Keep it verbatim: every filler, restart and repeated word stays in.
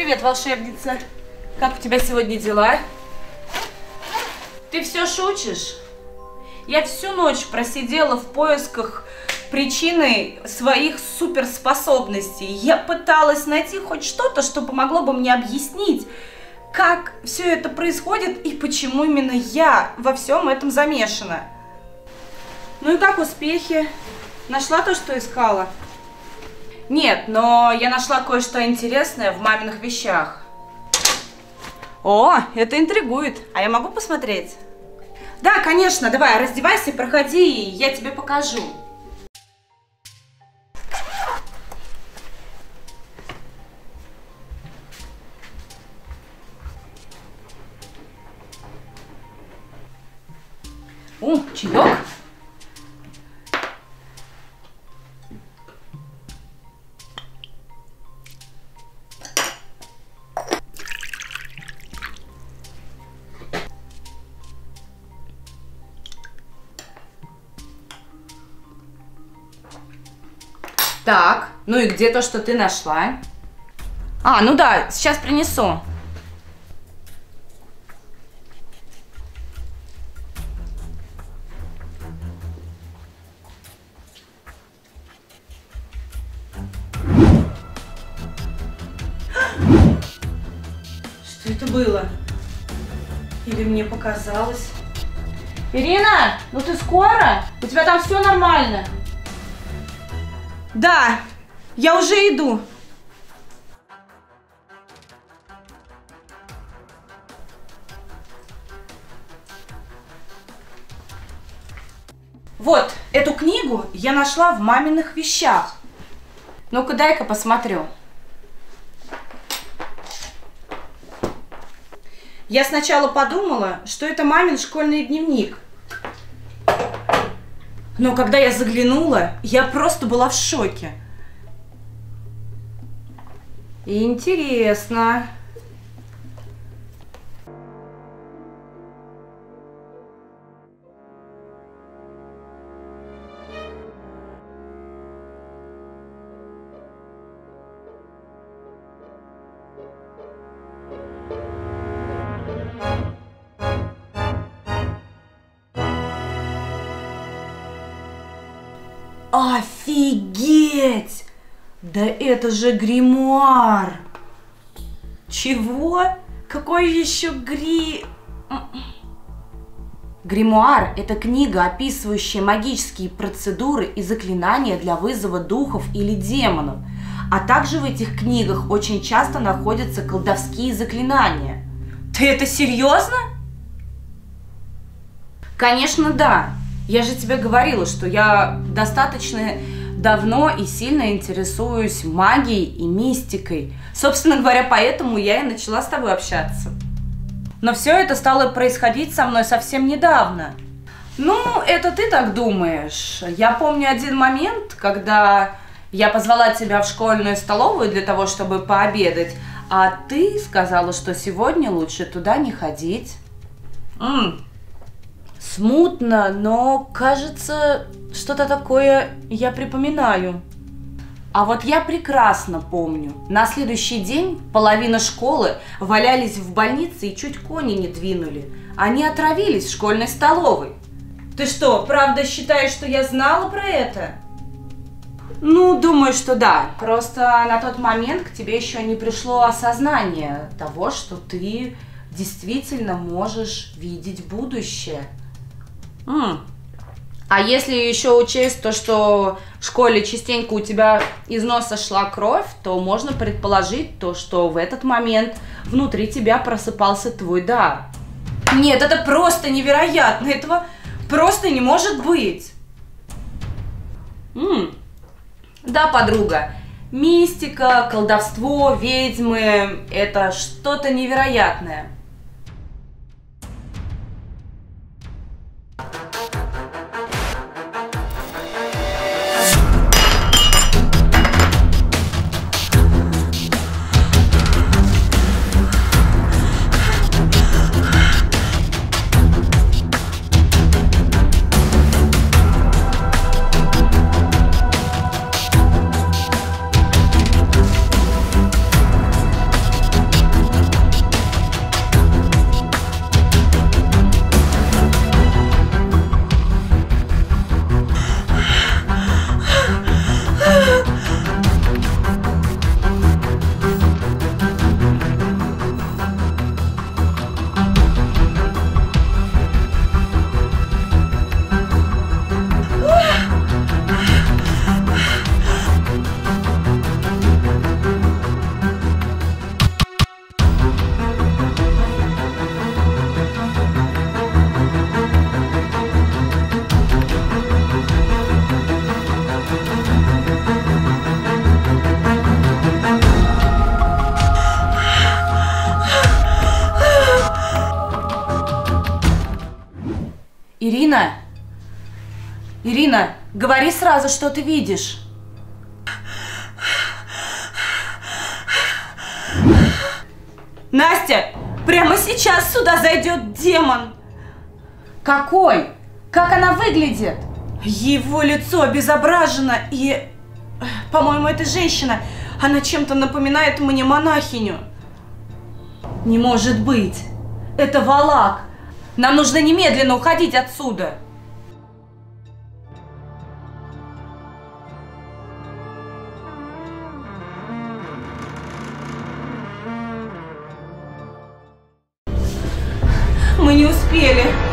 Привет, волшебница. Как у тебя сегодня дела? Ты все шутишь? Я всю ночь просидела в поисках причины своих суперспособностей. Я пыталась найти хоть что-то, что помогло бы мне объяснить, как все это происходит и почему именно я во всем этом замешана. Ну и как успехи? Нашла то, что искала? Нет, но я нашла кое-что интересное в маминых вещах. О, это интригует. А я могу посмотреть? Да, конечно, давай, раздевайся, проходи, и я тебе покажу. О, чаек. Так, ну и где то, что ты нашла? А, ну да, сейчас принесу. Что это было? Или мне показалось? Ирина, ну ты скоро? У тебя там все нормально? Да, я уже иду. Вот, эту книгу я нашла в маминых вещах. Ну-ка, дай-ка посмотрю. Я сначала подумала, что это мамин школьный дневник. Но когда я заглянула, я просто была в шоке. Интересно. Офигеть! Да это же гримуар! Чего? Какой еще гри... Гримуар – это книга, описывающая магические процедуры и заклинания для вызова духов или демонов. А также в этих книгах очень часто находятся колдовские заклинания. Ты это серьезно? Конечно, да. Я же тебе говорила, что я достаточно давно и сильно интересуюсь магией и мистикой. Собственно говоря, поэтому я и начала с тобой общаться. Но все это стало происходить со мной совсем недавно. Ну, это ты так думаешь. Я помню один момент, когда я позвала тебя в школьную столовую для того, чтобы пообедать, а ты сказала, что сегодня лучше туда не ходить. М-м. Смутно, но, кажется, что-то такое я припоминаю. А вот я прекрасно помню. На следующий день половина школы валялись в больнице и чуть кони не двинули. Они отравились в школьной столовой. Ты что, правда считаешь, что я знала про это? Ну, думаю, что да. Просто на тот момент к тебе еще не пришло осознание того, что ты действительно можешь видеть будущее. М. А если еще учесть то, что в школе частенько у тебя из носа шла кровь, то можно предположить то, что в этот момент внутри тебя просыпался твой дар. Нет, это просто невероятно, этого просто не может быть. М. Да, подруга, мистика, колдовство, ведьмы – это что-то невероятное. Ирина! Ирина, говори сразу, что ты видишь. Настя, прямо сейчас сюда зайдет демон. Какой? Как она выглядит? Его лицо обезображено и... По-моему, это женщина. Она чем-то напоминает мне монахиню. Не может быть. Это Валак. Нам нужно немедленно уходить отсюда. Мы не успели.